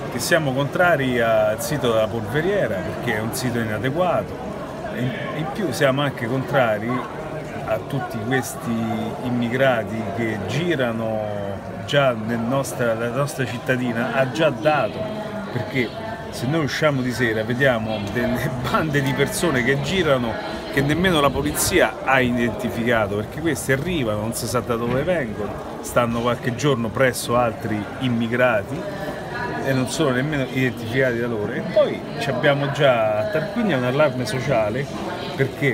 che siamo contrari al sito della polveriera perché è un sito inadeguato e in più siamo anche contrari a tutti questi immigrati che girano già la nostra cittadina ha già dato, perché se noi usciamo di sera vediamo delle bande di persone che girano che nemmeno la polizia ha identificato, perché questi arrivano, non si sa da dove vengono, stanno qualche giorno presso altri immigrati e non sono nemmeno identificati da loro. E poi abbiamo già a Tarquinia un allarme sociale perché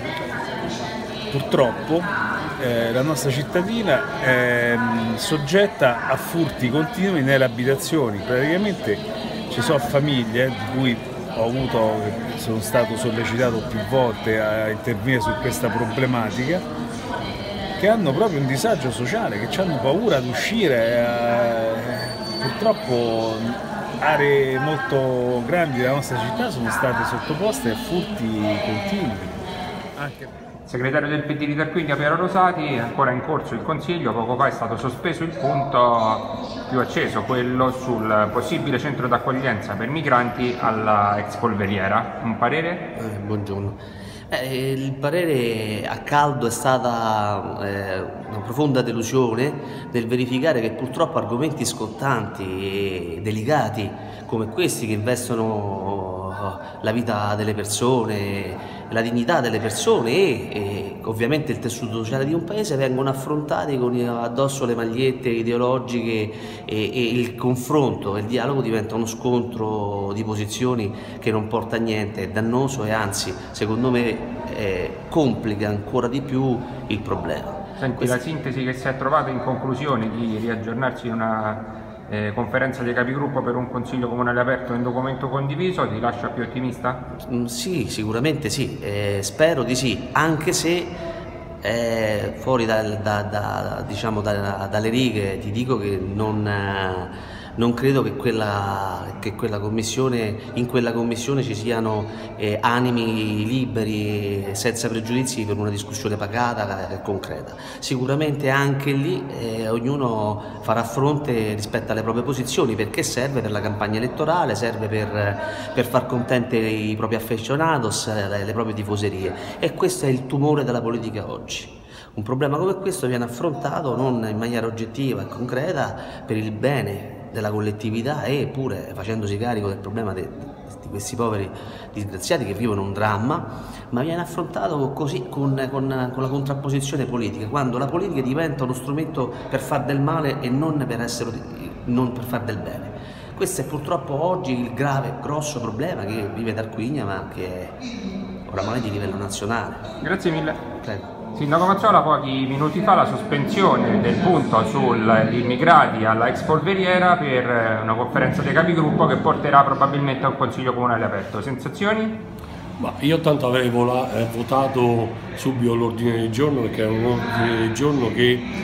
purtroppo la nostra cittadina è soggetta a furti continui nelle abitazioni. Praticamente ci sono famiglie di cui sono stato sollecitato più volte a intervenire su questa problematica, che hanno proprio un disagio sociale, che hanno paura ad uscire. Purtroppo aree molto grandi della nostra città sono state sottoposte a furti continui. Segretario del PD di Tarquinia Piero Rosati, è ancora in corso il Consiglio, poco fa è stato sospeso il punto più acceso, quello sul possibile centro d'accoglienza per migranti alla ex polveriera. Un parere? Buongiorno. Il parere a caldo è stata una profonda delusione nel verificare che purtroppo argomenti scottanti e delicati come questi, che investono la vita delle persone, la dignità delle persone e ovviamente il tessuto sociale di un paese, vengono affrontati con addosso le magliette ideologiche e il confronto, il dialogo diventa uno scontro di posizioni che non porta a niente, è dannoso e anzi secondo me complica ancora di più il problema. Senti, la sintesi che si è trovata in conclusione di riaggiornarsi in una conferenza dei capigruppo per un consiglio comunale aperto e un documento condiviso ti lascia più ottimista? Sì, sicuramente sì, spero di sì, anche se fuori diciamo dalle righe ti dico che non credo che in quella commissione ci siano animi liberi e senza pregiudizi per una discussione pacata e concreta. Sicuramente anche lì ognuno farà fronte rispetto alle proprie posizioni, perché serve per la campagna elettorale, serve per far contente i propri aficionados, le proprie tifoserie, e questo è il tumore della politica oggi. Un problema come questo viene affrontato non in maniera oggettiva e concreta per il bene della collettività e pure facendosi carico del problema di questi poveri disgraziati che vivono un dramma, ma viene affrontato così con la contrapposizione politica, quando la politica diventa uno strumento per far del male e non per far del bene. Questo è purtroppo oggi il grave, grosso problema che vive Tarquinia, ma che è oramai di livello nazionale. Grazie mille. Prego. Sindaco Mazzola, pochi minuti fa la sospensione del punto sugli immigrati alla ex polveriera per una conferenza dei capigruppo che porterà probabilmente a un consiglio comunale aperto. Sensazioni? Ma io tanto avrei votato subito l'ordine del giorno, perché è un ordine del giorno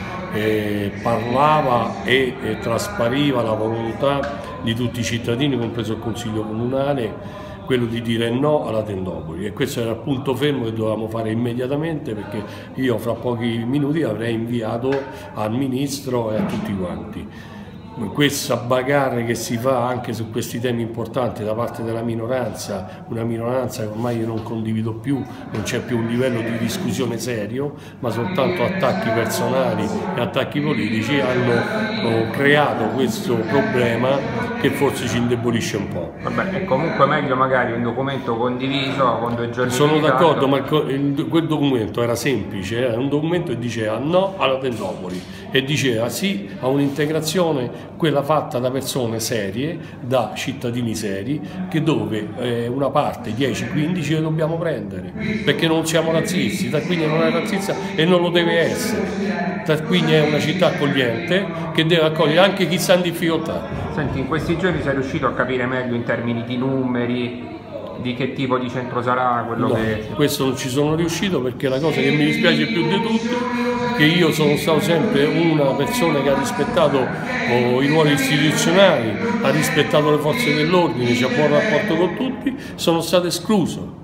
che parlava e traspariva la volontà di tutti i cittadini, compreso il Consiglio comunale, quello di dire no alla tendopoli, e questo era il punto fermo che dovevamo fare immediatamente, perché io fra pochi minuti avrei inviato al Ministro e a tutti quanti. Questa bagarre che si fa anche su questi temi importanti da parte della minoranza, una minoranza che ormai io non condivido più, non c'è più un livello di discussione serio, ma soltanto attacchi personali e attacchi politici, hanno creato questo problema che forse ci indebolisce un po'. Vabbè, è comunque meglio magari un documento condiviso con 2 giorni Sono di ritardo. d'accordo, ma quel documento era semplice, era un documento che diceva no alla tendopoli e diceva sì a un'integrazione, quella fatta da persone serie, da cittadini seri, che dove una parte, 10-15, le dobbiamo prendere, perché non siamo razzisti. Tarquinia non è razzista e non lo deve essere. Tarquinia è una città accogliente che deve accogliere anche chi sta in difficoltà. Senti, in questi giorni sei riuscito a capire meglio in termini di numeri, di che tipo di centro sarà quello no, che... questo non ci sono riuscito, perché la cosa che mi dispiace più di tutti, che io sono stato sempre una persona che ha rispettato i ruoli istituzionali, ha rispettato le forze dell'ordine, c'è buon rapporto con tutti, sono stato escluso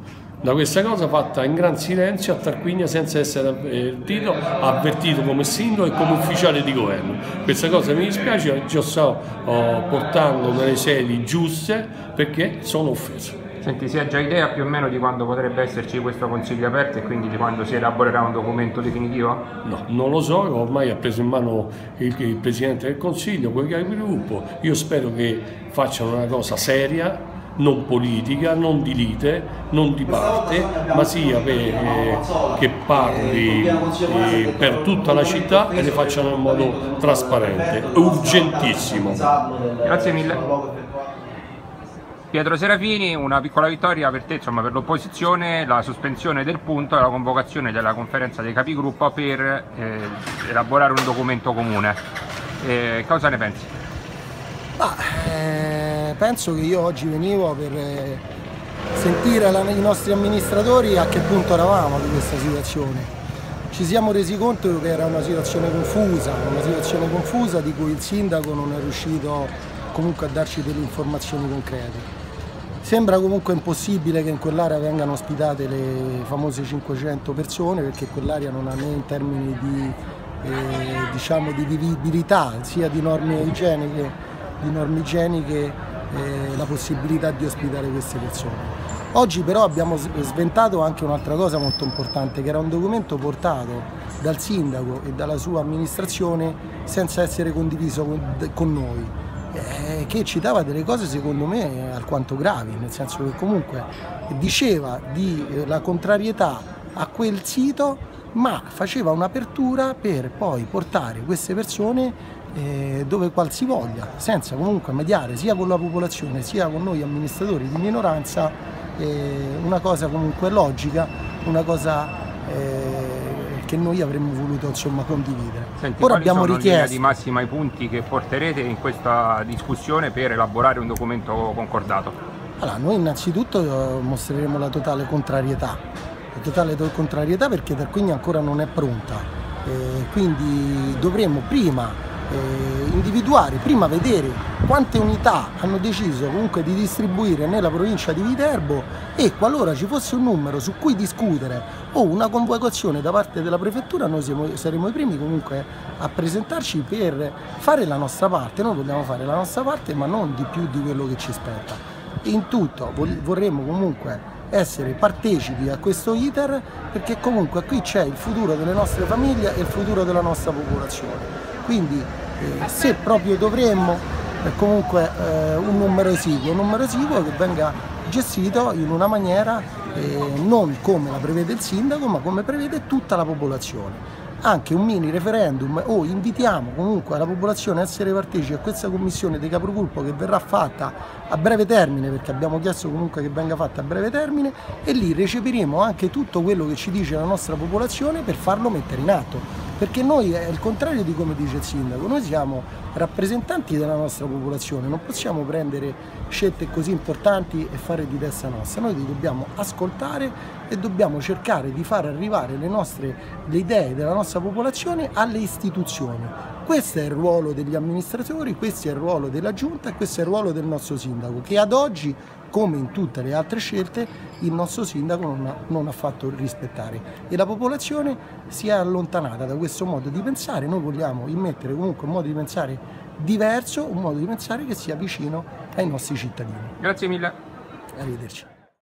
da questa cosa fatta in gran silenzio a Tarquinia senza essere avvertito come sindaco e come ufficiale di governo. Questa cosa mi dispiace, ci sto portando nelle sedi giuste perché sono offeso. Senti, si ha già idea più o meno di quando potrebbe esserci questo consiglio aperto e quindi di quando si elaborerà un documento definitivo? No, non lo so, ormai ha preso in mano il Presidente del Consiglio, quel capigruppo. Io spero che facciano una cosa seria, non politica, non di lite, non di parte, ma sia che parli per tutta la città e le facciano in modo trasparente, urgentissimo. Grazie mille. Pietro Serafini, una piccola vittoria per te, insomma, per l'opposizione, la sospensione del punto e la convocazione della conferenza dei capigruppo per elaborare un documento comune. Cosa ne pensi? Penso che io oggi venivo per sentire i nostri amministratori a che punto eravamo di questa situazione. Ci siamo resi conto che era una situazione confusa di cui il sindaco non è riuscito comunque a darci delle informazioni concrete. Sembra comunque impossibile che in quell'area vengano ospitate le famose 500 persone, perché quell'area non ha né in termini di, di vivibilità, sia di norme igieniche, la possibilità di ospitare queste persone. Oggi però abbiamo sventato anche un'altra cosa molto importante, che era un documento portato dal sindaco e dalla sua amministrazione senza essere condiviso con noi. Che citava delle cose secondo me alquanto gravi, nel senso che comunque diceva la contrarietà a quel sito, ma faceva un'apertura per poi portare queste persone dove qualsivoglia, senza comunque mediare sia con la popolazione sia con noi amministratori di minoranza, una cosa comunque logica, una cosa che noi avremmo voluto condividere. Senti, ora abbiamo richiesto in linea di massima i punti che porterete in questa discussione per elaborare un documento concordato. Allora, noi innanzitutto mostreremo la totale contrarietà perché Tarquinia ancora non è pronta, quindi dovremo prima individuare, vedere quante unità hanno deciso comunque di distribuire nella provincia di Viterbo, e qualora ci fosse un numero su cui discutere o una convocazione da parte della prefettura, noi saremo i primi comunque a presentarci per fare la nostra parte. Noi vogliamo fare la nostra parte, ma non di più di quello che ci spetta. In tutto vorremmo comunque essere partecipi a questo iter, perché comunque qui c'è il futuro delle nostre famiglie e il futuro della nostra popolazione. Quindi se proprio dovremmo, comunque un numero esiguo che venga gestito in una maniera non come la prevede il sindaco, ma come prevede tutta la popolazione. Anche un mini referendum, o invitiamo comunque la popolazione a essere partecipi a questa commissione dei capigruppo che verrà fatta a breve termine, perché abbiamo chiesto comunque che venga fatta a breve termine, e lì recepiremo anche tutto quello che ci dice la nostra popolazione per farlo mettere in atto. Perché noi è il contrario di come dice il sindaco, noi siamo rappresentanti della nostra popolazione, non possiamo prendere scelte così importanti e fare di testa nostra. Noi dobbiamo ascoltare e dobbiamo cercare di far arrivare le idee della nostra popolazione alle istituzioni. Questo è il ruolo degli amministratori, questo è il ruolo della giunta e questo è il ruolo del nostro sindaco, che ad oggi, come in tutte le altre scelte, il nostro sindaco non ha fatto rispettare, e la popolazione si è allontanata da questo modo di pensare. Noi vogliamo immettere comunque un modo di pensare diverso, un modo di pensare che sia vicino ai nostri cittadini. Grazie mille. Arrivederci.